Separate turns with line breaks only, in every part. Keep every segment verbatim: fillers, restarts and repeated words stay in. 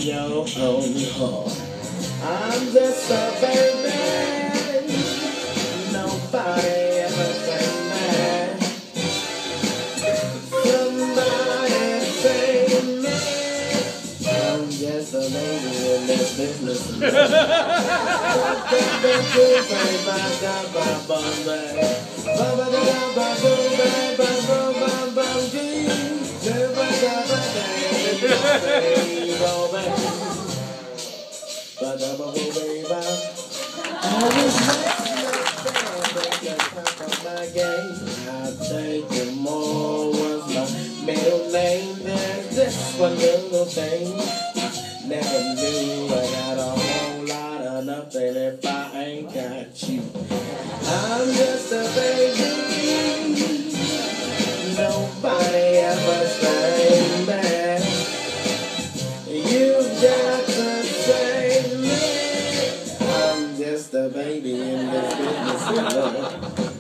Yo, oh, I'm just a baby. Nobody ever said that. Somebody say me. I'm just a baby in this business. I was my game. I think the more was my middle name. There's this one little thing. Never knew I got a whole lot of nothing if I ain't got you. I'm just a baby. Nobody ever sang that. You've got to save me. I'm just a baby in this business of love.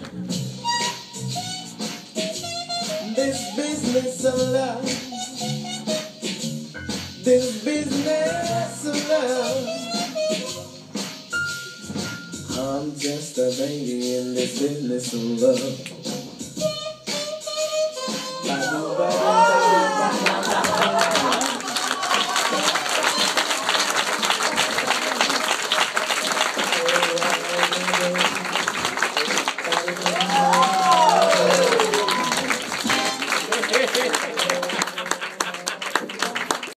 This business of love. This business of love. I'm just a baby in this business of love.